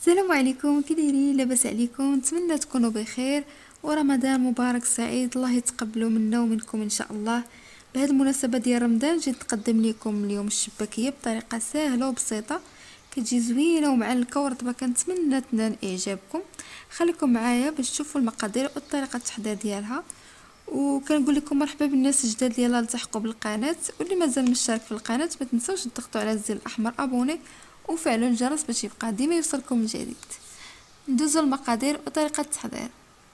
السلام عليكم، كي دايرين؟ لاباس عليكم؟ نتمنى تكونوا بخير ورمضان مبارك سعيد. الله يتقبلوا منا ومنكم ان شاء الله. بهذه المناسبه ديال رمضان جيت نقدم لكم اليوم الشباكيه بطريقه سهله وبسيطه، كتجي زوينه ومعلكه ورطبه. كنتمنى تنال اعجابكم. خليكم معايا باش تشوفوا المقادير وطريقه التحضير ديالها. وكنقول لكم مرحبا بالناس الجداد اللي يلاه التحقوا بالقناه، واللي مازال مشترك في القناه ما تنسوش تضغطوا على الزر الاحمر ابوني وفعلوا الجرس باش يبقى ديما يوصلكم الجديد. ندوزو المقادير وطريقه التحضير.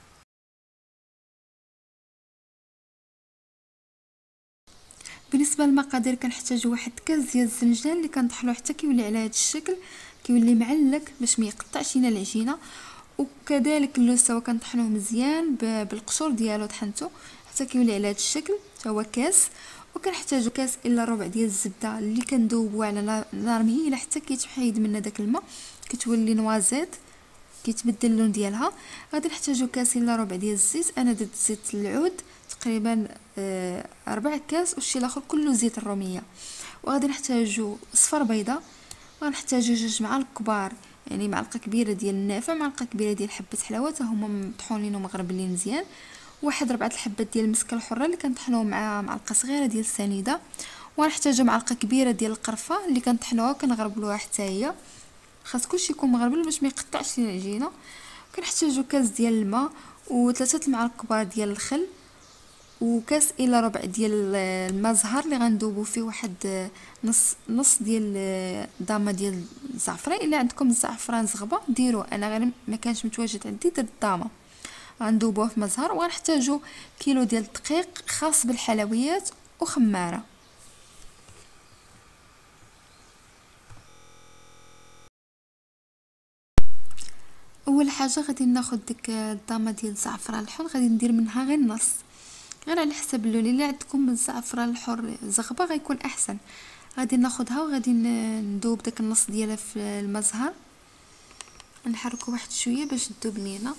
بالنسبه للمقادير كنحتاج واحد كاس ديال الزنجان اللي كنطحنوه حتى كيولي على هذا الشكل، كيولي معلك باش ما يقطعش لينا العجينه. وكذلك اللوز سوا كنطحنوه مزيان بالقشور ديالو، طحنته حتى كيولي على هذا الشكل، حتى هو كاس. وكنحتاجو كاس الا ربع ديال الزبده اللي كندوبوها على نار مهيله حتى كيتحيد منها داك الماء، كتولي نوازيت، كيتبدل اللون ديالها. غادي نحتاجو كاس الا ربع ديال الزيت، انا درت زيت العود تقريبا 4 كاس، والشي الاخر كله زيت الروميه. وغادي نحتاجو صفر بيضه، غنحتاجو 2 معالق كبار، يعني معلقه كبيره ديال النافع، معلقه كبيره ديال حبه حلاوه حتى هما مطحونين ومغربلين مزيان، واحد 4 الحبات ديال المسكه الحره اللي كنطحنوه مع معلقه صغيره ديال السنيده. ونحتاجو معلقه كبيره ديال القرفه اللي كنطحنوها وكنغربلوها حتى هي، خاص كلشي يكون مغربل باش ما يقطعش لينا العجينه. كنحتاجو كاس ديال الماء، و3 المعالق كبار ديال الخل، وكاس الا ربع ديال الماء زهر اللي غندوبو فيه واحد نص ديال دامه ديال الزعفران. الا عندكم الزعفران زغبه ديروه، انا غير ما كانش متواجد عندي درت دامه. غندوبوه في ماء زهر. وغنحتاجو كيلو ديال الدقيق خاص بالحلويات وخماره. اول حاجه غادي ناخذ ديك الدامه ديال الزعفران الحر، غادي ندير منها غير النص، غير على حسب اللون. اللي عندكم الزعفران الحر زغبه غيكون احسن. غادي ناخذها وغادي ندوب داك النص ديالها في الماء زهر، نحركو واحد شويه باش تذوب لينا.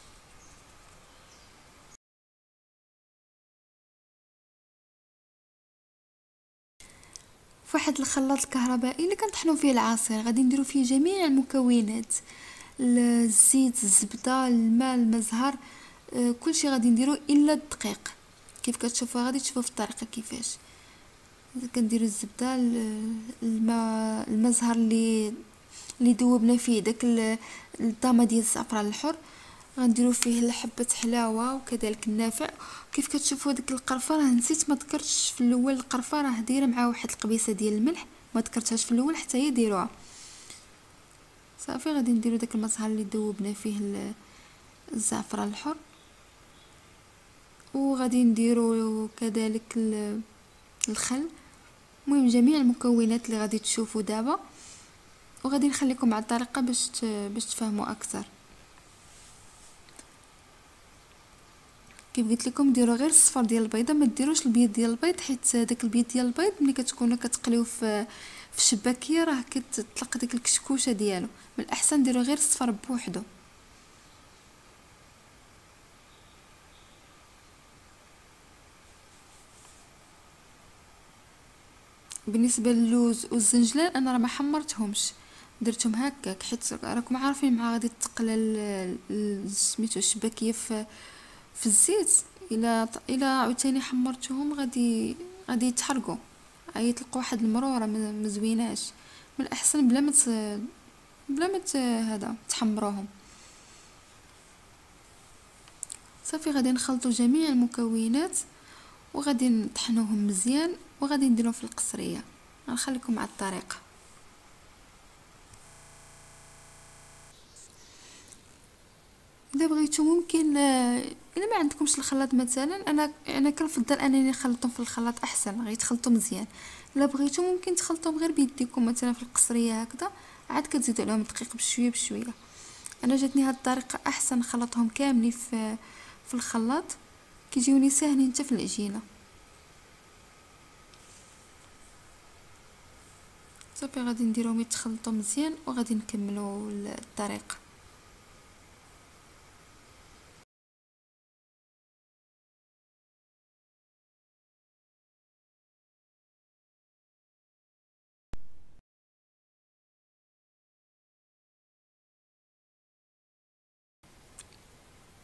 فواحد الخلاط الكهربائي اللي كنطحنوا فيه العصير، غادي نديرو فيه جميع المكونات، الزيت، الزبده، الماء، المزهر، كلشي غادي نديرو الا الدقيق. كيف كتشوفوا غادي تشوفوا في الطريقه كيفاش كنديروا الزبده، الماء، المزهر اللي دوبنا فيه داك الطامه ديال الزعفران الحر. غنديروا فيه حبه حلاوه وكذلك النافع. كيف كتشوفوا ديك القرفه، راه نسيت ما ذكرتش في الاول، القرفه راه دايره مع واحد القبيصه ديال الملح، ما ذكرتهاش في الاول حتى هي ديروها. صافي غادي نديروا داك المزهر اللي دوبنا فيه الزعفران الحر، وغادي نديروا كذلك الخل. المهم جميع المكونات اللي غادي تشوفوا دابا، وغادي نخليكم مع الطريقه باش تفهموا اكثر. كيف قلت لكم ديروا غير الصفر ديال البيضه، ما ديروش البيض ديال البيض، حيت داك البيض ديال البيض ملي كتكونوا كتقليوه في الشباكيه راه كتطلق ديك الكشكوشه ديالو. من الاحسن ديروا غير الصفر بوحدو. بالنسبه للوز والزنجلان انا راه ما حمرتهمش، درتهم هكاك حيت راكم عارفين مع غادي تقلى سميتو الشباكيه في الزيت. الا عاوتاني حمرتهم غادي يتحرقوا، غادي تلقوا واحد المروره مزويناش. من الاحسن بلا ما هذا تحمروهم. صافي غادي نخلطوا جميع المكونات وغادي نطحنوهم مزيان، وغادي نديرهم في القصريه. غنخليكم مع الطريقه. اذا بغيتو ممكن الا ما عندكمش الخلاط مثلا، انا كنفضل انني نخلطهم في الخلاط احسن، غيتخلطوا مزيان. الا بغيتو ممكن تخلطوهم غير بيديكم مثلا في القصريه هكذا، عاد كتزيدوا عليهم الدقيق بشويه بشويه. انا جاتني هاد الطريقه احسن، خلطهم كاملين في الخلاط، كيجيوني ساهلين حتى في العجينه. صافي غادي نديرهم يتخلطوا مزيان وغادي نكملوا الطريقه.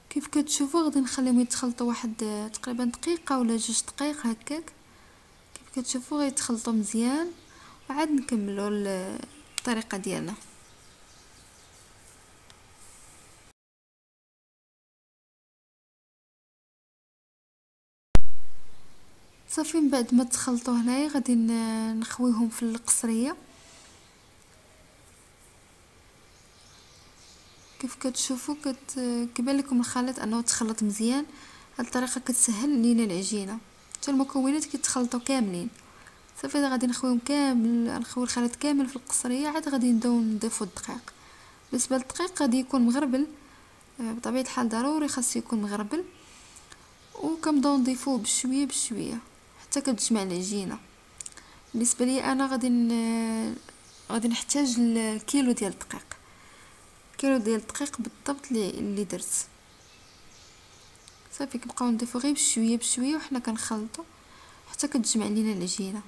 كيف كتشوفوا غادي نخليهم يتخلطوا واحد تقريبا دقيقه ولا 2 دقائق هكاك. كيف كتشوفوا غيتخلطوا مزيان، وعاد نكملوا الطريقه ديالنا. صافي من بعد ما تخلطوا هنايا غادي نخويهم في القصريه. كيف كتشوفوا كيبان لكم الخليط انه تخلط مزيان. هاد الطريقه كتسهل لينا العجينه، حتى المكونات كيتخلطوا كاملين. صافي غادي نخويهم كامل، نخوي الخليط كامل في القصريه، عاد غادي نبداو نضيفوا الدقيق. بالنسبه للدقيق غادي يكون مغربل، بطبيعه الحال ضروري خاصو يكون مغربل، وكنبداو نضيفوه بشويه بشويه حتى كتجمع العجينه. بالنسبه لي انا غادي نحتاج الكيلو ديال الدقيق، كيلو ديال الدقيق بالضبط اللي درت. صافي كنبقاو نضيفو غير بشويه بشويه وحنا كنخلطوا حتى كتجمع لينا العجينه.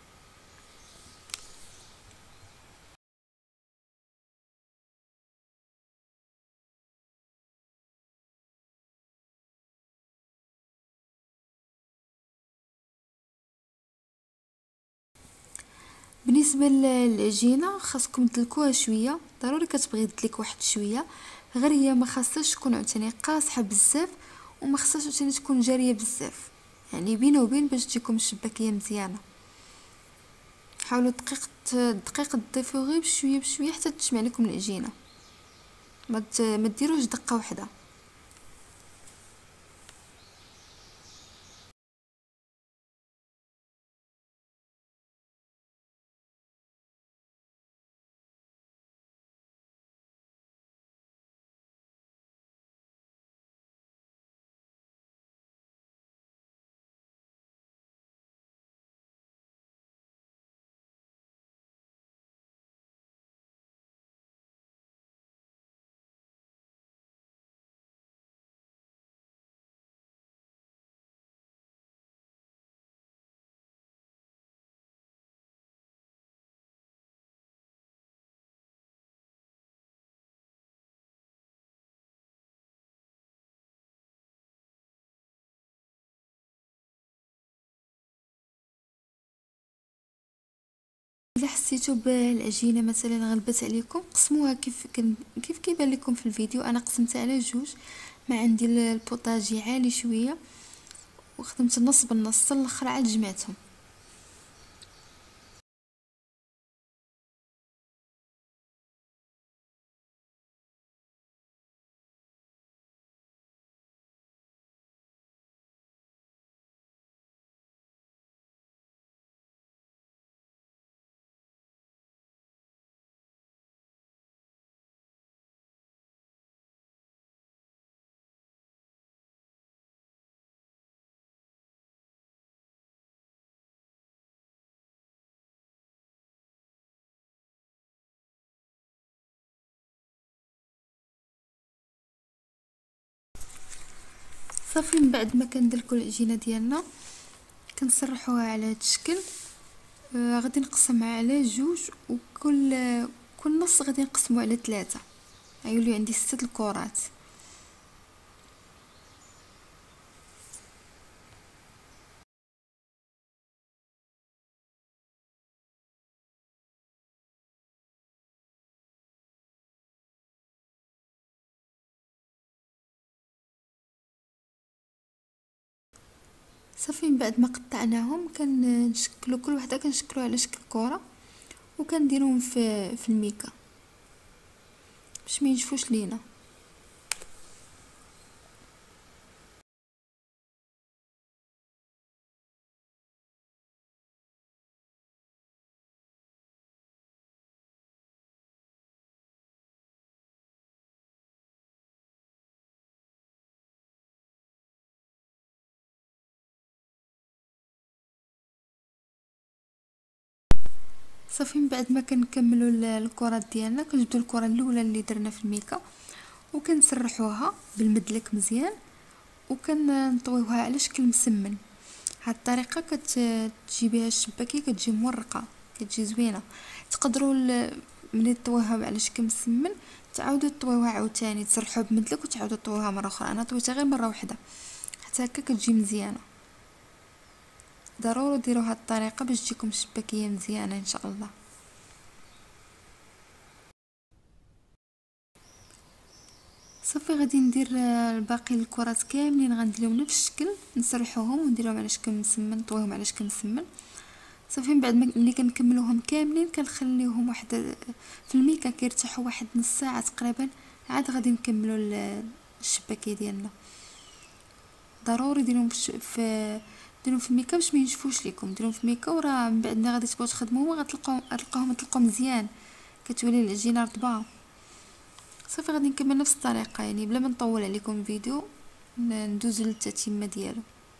بالنسبه للعجينه خاصكم تدلكوها شويه، ضروري كتبغي تدلك واحد شويه، غير هي ما خاصهاش تكون عاوتاني قاصحه بزاف وما خاصهاش عاوتاني تكون جاريه بزاف، يعني بين وبين باش تجيكم الشباكيه مزيانه. حاولوا الدقيق تضيفوه غير بشويه بشويه حتى تجمع لكم العجينه، ما ديروش دقه واحده. الا حسيتوا بالعجينه مثلا غلبت عليكم قسموها كيف كيبان لكم في الفيديو. انا قسمتها على جوج، ما عندي البوطاجي عالي شويه وخدمت النص بالنص الاخر عاد جمعتهم. صافي من بعد ما كندلكوا العجينه ديالنا كنسرحوها على هذا الشكل. غادي نقسمها على جوج، وكل نص غادي نقسمه على 3، غيوليو عندي 6 الكرات. صافي من بعد ما قطعناهم كنشكلوا كل وحده كنشكلوها على شكل كره، وكنديرهم في الميكا باش ما ينشفوش لينا. صافي من بعد ما كنكملوا الكرات ديالنا كنجبدوا الكره الاولى اللي درنا في الميكا وكنسرحوها بالمدلك مزيان وكنطويوها على شكل مسمن. هاد الطريقه كتجي بها الشباكيه كتجي مورقه، كتجي زوينه. تقدروا ملي طويوها على شكل مسمن تعاودوا تطويوها عاوتاني، تسرحوا بمدلك وتعاودوا تطويوها مره اخرى. انا طويتها غير مره واحده حتى هكا كتجي مزيانه. ضروري ديروا هاد الطريقه باش تجيكم الشباكيه مزيانه ان شاء الله. صافي غادي ندير الباقي الكرات كاملين غنديرهم نفس الشكل، نسرحوهم ونديرهم على شكل مسمن، نطويهم على شكل مسمن. صافي من بعد ملي كنكملوهم كاملين كنخليوهم واحد في الميكا كيرتاحوا واحد نص ساعه تقريبا، عاد غادي نكملوا الشباكيه ديالنا. ضروري ديروهم ديروهم في الميكا باش ما ينشفوش لكم، ديروهم في الميكا وراه من بعد ملي غادي تبغيو تخدموهم غتلقاوهم مزيان، كتولي العجينه رطبه. صافي غادي نكمل نفس الطريقه يعني بلا ما نطول عليكم الفيديو، ندوزو للتتمه ديالو.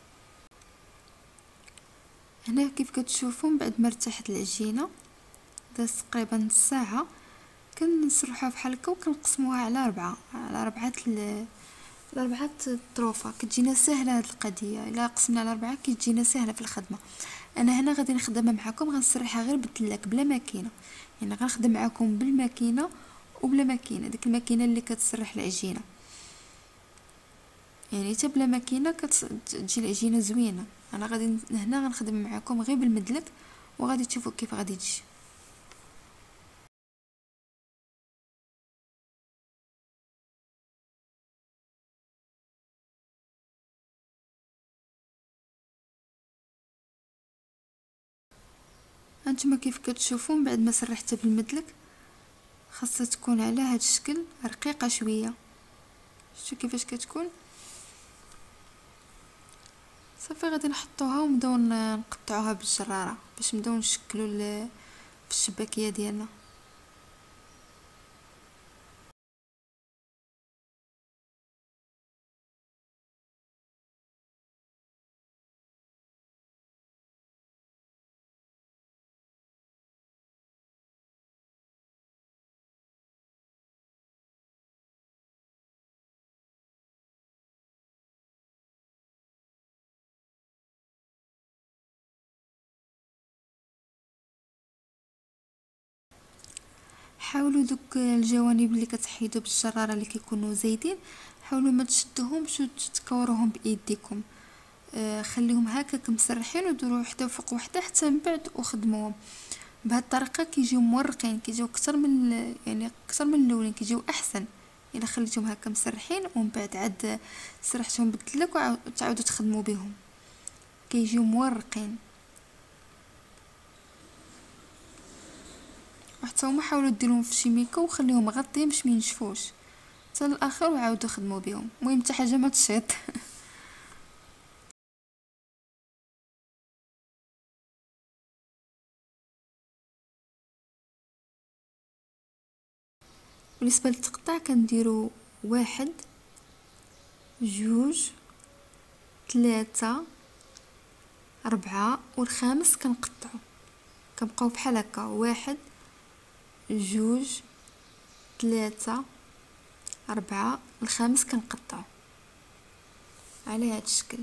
هنا كيف كتشوفوا من بعد ما ارتاحت العجينه داز تقريبا نص ساعه، كنسرحوها بحال هكا وكنقسموها على ربعه طروفه. كتجينا سهله هاد القضيه، الا قسمنا على 4 كتجينا سهله في الخدمه. انا هنا غادي نخدمها معكم، غنسرحها غير بالدلاك بلا ماكينه، يعني غنخدم معكم بالماكينه وبلا ماكينه، ديك الماكينه اللي كتسرح العجينه، يعني حتى بلا ماكينه كتجي العجينه زوينه. انا غادي هنا غنخدم معكم غير بالمدلك وغادي تشوفوا كيف غادي تجي. هانتوما كيف كتشوفوا من بعد ما سرحتها بالمدلك خاصها تكون على هاد الشكل رقيقه شويه. شفتوا كيفاش كتكون؟ صافي غادي نحطوها ونبداو نقطعوها بالجراره باش نبداو نشكلوا في الشباكيه ديالنا. حاولوا دوك الجوانب اللي كتحيدوا بالجراره اللي كيكونوا زايدين، حاولوا ما تشدوهمش وتكوروهم بايديكم. خليهم هكاك مسرحين وديروا وحده فوق وحده حتى من بعد وخدموهم. بهذه الطريقه كيجيو مورقين، كيجيو اكثر من يعني اكثر من الاولين، كيجيو احسن الا خليتهم هكا مسرحين ومن بعد عاد سرحتهم بالدلك وتعاودوا تخدموا بهم، كيجيو مورقين. وحتى هما حاولوا ديروهم في شي ميكا وخليهم غطيين باش ما ينشفوش حتى الاخر وعاودوا خدموا بهم. المهم حتى حاجه ما تشيط. بالنسبه للتقطاع كنديروا 1 2 3 4 والخامس كنقطعو، كنبقاو بحال هكا 1 2 3 4 الخامس كنقطعو على هذا الشكل.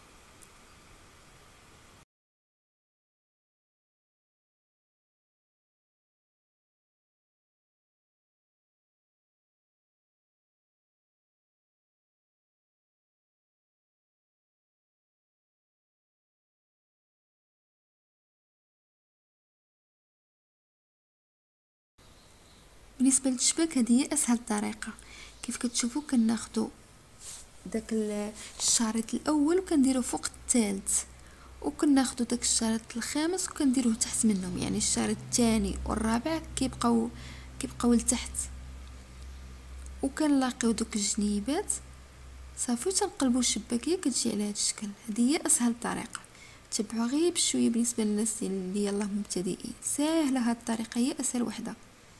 بالنسبه للشباك هذه هي اسهل طريقه. كيف كتشوفوا كناخذوا داك الشريط الاول وكنديروا فوق الثالث، وكناخذوا داك الشريط الخامس وكنديروه تحت منهم، يعني الشريط الثاني والرابع كيبقاو لتحت، وكنلاقيو دوك الجنيبات صافي تنقلبوا الشباكيه كتجي على هذا الشكل. هذه هي اسهل طريقه، تبعوا غير بشويه. بالنسبه للناس اللي يلاه مبتدئين ساهله هذه الطريقه، هي اسهل وحده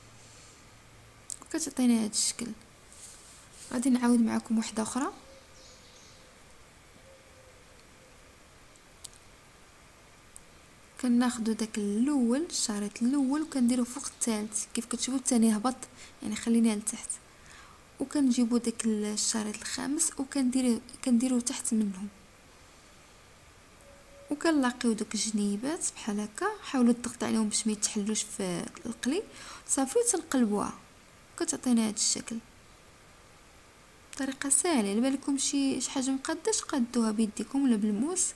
كتعطينا هذا الشكل. غادي نعاود معكم واحده اخرى. كناخذوا داك الاول الشريط الاول وكنديروه فوق الثالث، كيف كتشوفوا الثاني هبط يعني خليناه لتحت، وكنجيبوا داك الشريط الخامس كنديروه تحت منهم. وكنلاقيو دوك الجنيبات بحال هكا، حاولوا تضغط عليهم باش ما يتحلوش في القلي صافي، تنقلبوها كتعطينا هذا الشكل. طريقه سهله، الا بالكم شي حاجه مقاداش قادوها بيديكم ولا بالموس،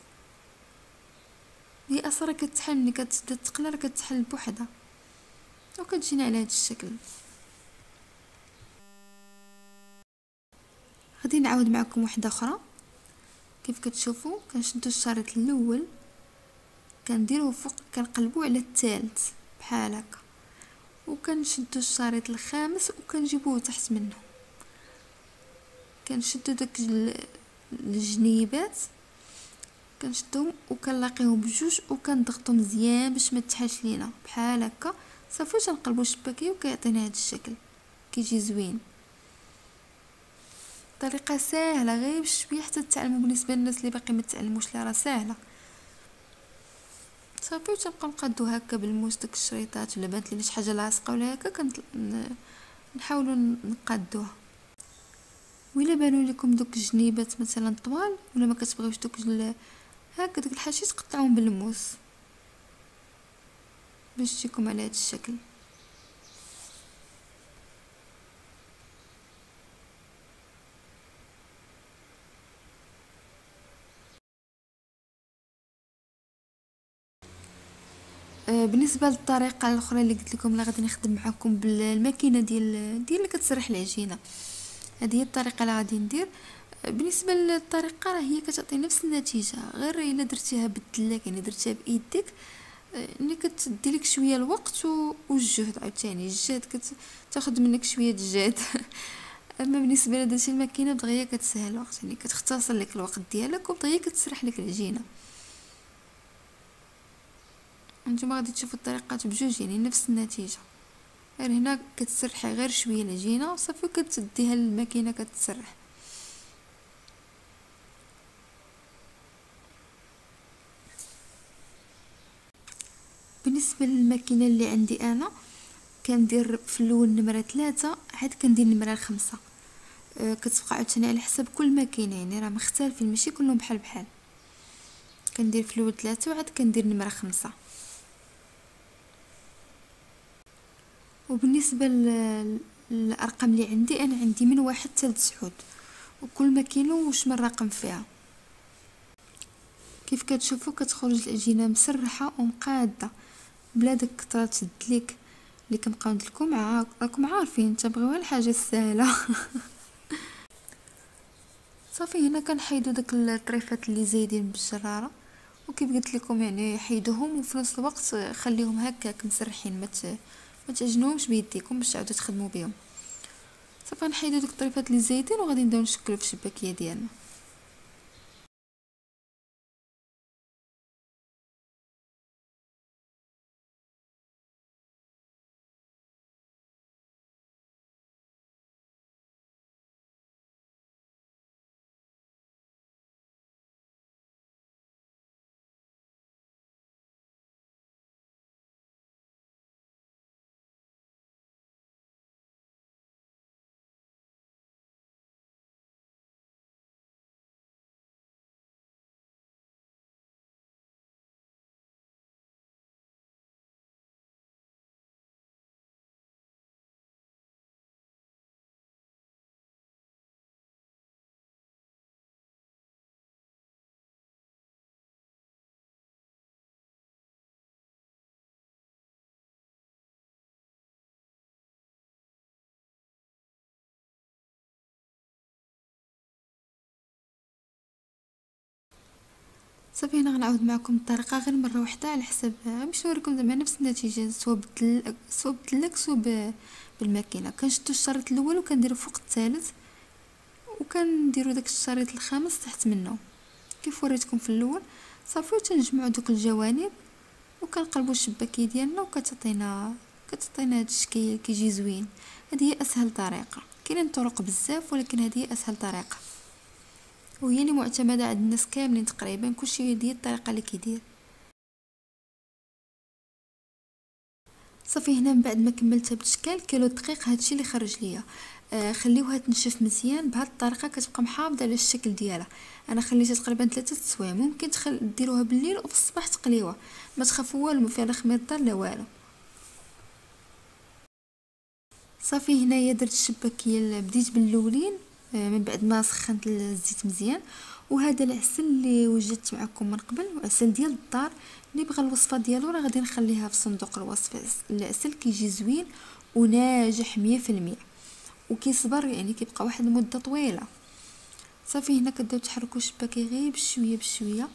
هي اصلا كتحل ملي كتبدا تقلى كتحل بوحدها وكتجينا على هذا الشكل. غادي نعاود معكم واحده اخرى. كيف كتشوفوا كنشدو الشريط الاول كنديروه فوق، كنقلبوه على الثالث بحال هكا، وكنشدو الشريط الخامس وكنجيبوه تحت منه، كنشدو داك الجنيبات كنشدهم وكنلاقيهم بجوج وكنضغطو مزيان باش ما تحاش لينا بحال هكا صافي. تنقلبو الشباكيه وكيعطينا هذا الشكل، كيجي زوين. طريقه سهله غير بشويه حتى تتعلموا، بالنسبه للناس اللي باقي ما تعلموش راه سهله صافي. وتنبقاو نقادو هكا بالموس داك الشريطات، ولا بانت لينا شي حاجه لاصقه ولا هكا نحاولوا نقادوها. وإلا بانوا لكم دوك الجنيبات مثلا طوال ولا ما كتبغيوش دوك هكا دوك الحشيش، قطعوهم بالموس باش تجيكم على هذا الشكل. بالنسبه للطريقه الاخرى اللي قلت لكم، لا غادي نخدم معكم بالماكينه ديال اللي كتسرح العجينه. هذه هي الطريقه اللي غادي ندير. بالنسبه للطريقه راه هي كتعطي نفس النتيجه، غير الا درتيها بالدلاك يعني درتيها بايديك، ملي كتدي لك شويه الوقت والجهد، عاوتاني الجهد كتاخذ منك شويه الجهد اما بالنسبه لدرتي الماكينه دغيا كتسهل الوقت، يعني كتختصر لك الوقت ديالك ودغيا كتسرح لك العجينه. نتوما غادي تشوفوا الطريقات بجوج يعني نفس النتيجه، غير هنا كتسرحي غير شويه العجينه وصافي كتديها للماكينه كتسرح. بالنسبه للماكينه اللي عندي انا، كندير في الاول نمره 3 عاد كندير نمره 5. كتبقى عاوتاني على حسب كل ماكينه، يعني راه مختلفين ماشي كلهم بحال بحال. كندير في الاول 3 وعاد كندير نمره 5. وبالنسبه للارقام اللي عندي، انا عندي من 1 حتى ل9، وكل ماكينه واش من رقم فيها. كيف كتشوفوا كتخرج العجينه مسرحه ومقاده بلا داك كثره الدليك اللي كنبقاو ندلكم. راكم عارفين تبغيوها الحاجه السهله صافي هنا كنحيدو داك الطريفات اللي زايدين بالجراره، وكيف قلت لكم يعني حيدوهم وفي نفس الوقت خليهم هكاك مسرحين، ما تعجنوهمش بيديكم باش تعاودوا تخدموا بهم. صافي نحيدو داك الطريفات اللي زايدين وغادي نبداو نشكلو في الشباكيه ديالنا. صافي هنا غنعاود معكم الطريقه غير مره واحده على حسب باش نوريكم زعما نفس النتيجه، سواء بالدلك سواء بالماكينه. كنشدو الشريط الاول وكنديرو فوق الثالث، وكنديرو داك الشريط الخامس تحت منه كيف وريتكم في الاول صافي. وتنجمعوا دوك الجوانب وكنقلبوا الشباكيه ديالنا كتعطينا هذا الشكل كيجي زوين. هذه هي اسهل طريقه، كاينين طرق بزاف ولكن هذه هي اسهل طريقه، وهي اللي معتمده عند الناس كاملين تقريبا، كلشي ديال الطريقه اللي كيدير. صافي هنا من بعد ما كملتها بشكل كيلو دقيق هادشي اللي خرج ليا. خليوها تنشف مزيان بهذه الطريقه كتبقى محافظه على الشكل ديالها. انا خليتها تقريبا 3 سوايع، ممكن ديروها بالليل وفي الصباح تقليوها، ما تخافوا والو، ما فيها لا خمير دار لا والو. صافي هنايا درت الشباكيه، بديت بالاولين من بعد ما سخنت الزيت مزيان. وهذا العسل اللي وجدت معكم من قبل، عسل ديال الدار. اللي بغى الوصفه ديالو راه غادي نخليها في صندوق الوصف. العسل كيجي زوين وناجح 100%، وكيصبر يعني كيبقى واحد المده طويله. صافي هنا كتبداو تحركوا الشباكيه غير بشويه بشويه،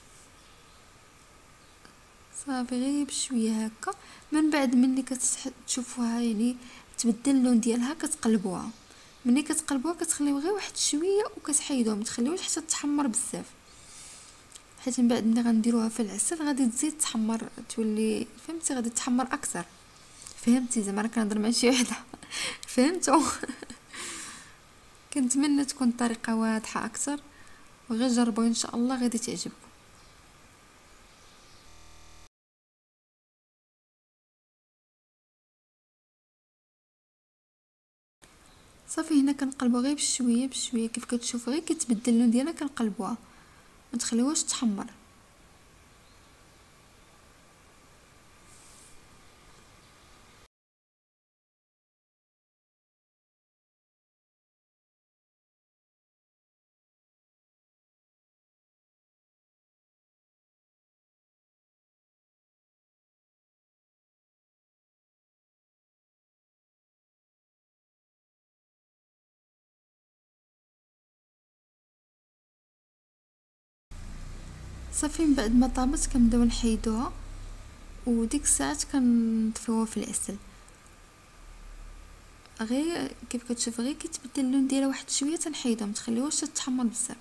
صافي غير بشويه هكا. من بعد ملي كتشوفوها يعني تبدل اللون ديالها كتقلبوها. ملي كتقلبوها كتخليو غير واحد شويه وكتحيدوها، ما تخليوش حتى تحمر بزاف، حيت من بعد ملي غنديروها في العسل غادي تزيد تحمر، تولي فهمتي غادي تحمر اكثر. فهمتي زعما راه كنهضر مع شي وحده فهمتوا؟ كنتمنى تكون الطريقه واضحه اكثر، وغير جربوا ان شاء الله غادي تعجبكم. صافي هنا كنقلبوا غير بشويه بشويه، كيف كتشوفوا غير كتبدل اللون ديالها كنقلبوها، ما تخليوهاش تحمر. صافي من بعد ما طابت كنبداو نحيدوها، وديك الساعات كنطفيوها في العسل. غير كيف كتشوف غير كيتبدل اللون ديالها واحد شويه تنحيدها، ما تخليوهاش تتحمر بزاف.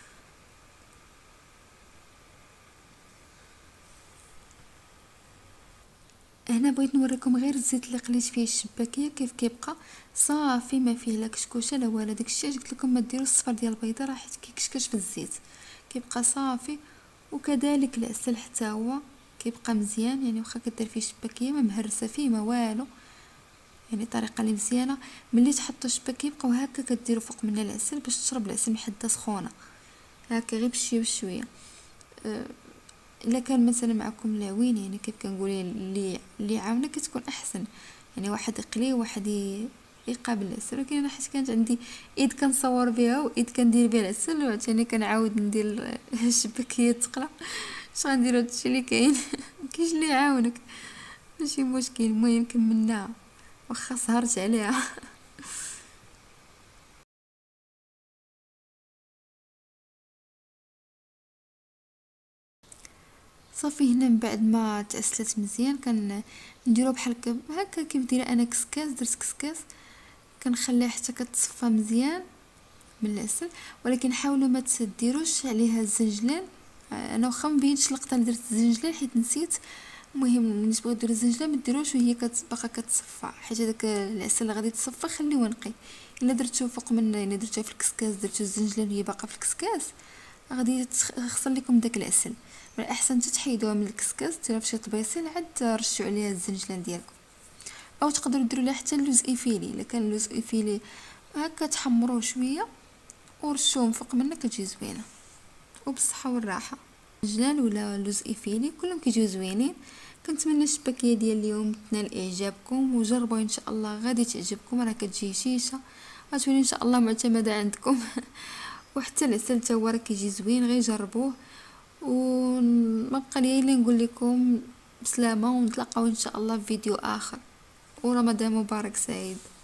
هنا بغيت نوريكم غير الزيت اللي قليت فيه الشباكيه كيف كيبقى صافي، ما فيه لا كشكوشه لا والو. داكشي قلت لكم ما ديروش الصفر ديال البيضه راه حيت كيكشكش في الزيت، كيبقى صافي. وكذلك العسل حتى هو كيبقى مزيان، يعني واخا كدير فيه الشباكيه ما مهرسه فيه ما والو، يعني طريقه اللي مزيانه. ملي تحطوا الشباكيه بقاو هكا كديروا فوق منها العسل باش تشرب العسل من حده سخونه هكا غير بشويه بشويه. الا كان مثلا معكم العوين يعني كيف كنقول اللي عاونه كتكون احسن، يعني واحد يقلي وواحد يقابل العسل. ولكن انا حيت كانت عندي ايد كنصور بها وايد كندير بها العسل، وعاوتاني كنعاود ندير الشباكيه تقلى، اش غنديروا هادشي اللي كاين مكاينش اللي يعاونك، ماشي مشكل. المهم كملناها واخا سهرت عليها. صافي هنا من بعد ما تأسلت مزيان نديرو بحال هكا كيف دايره انا كسكاس. درت كسكاس كنخليها حتى كتصفى مزيان من العسل، ولكن حاولوا ما تديروش عليها الزنجلان. انا واخا مبينش اللقطه اللي درت الزنجلان حيت نسيت. المهم ملي تبغيو ديروا الزنجلان ما ديروش وهي باقا كتصفى، حيت هذاك العسل اللي غادي تصفى خليوه نقي. الا درتو فوق من يعني درتوه في الكسكاس، درتو الزنجلان وهي باقا في الكسكاس، غادي يخسر لكم داك العسل. من الاحسن تحيدوها من الكسكاس ديروها في شي طبيسيل عاد رشوا عليها الزنجلان ديالكم. او تقدروا ديروا لها حتى اللوز ايفيلي، الا كان اللوز ايفيلي هكا تحمروه شويه ورشوه من فوق منه كتجي زوينه وبالصحه والراحه. جلال ولا اللوز ايفيلي كلهم كيجيو زوينين. كنتمنى الشباكيه ديال اليوم تنال اعجابكم، وجربوا ان شاء الله غادي تعجبكم. راه كتجي هشيشه غتولي ان شاء الله معتمده عندكم وحتى العسل تا هو راه كيجي زوين، غير جربوه. وما بقى لي الا نقول لكم بسلامه، ونتلاقاو ان شاء الله في فيديو اخر، ورمضان مبارك سعيد.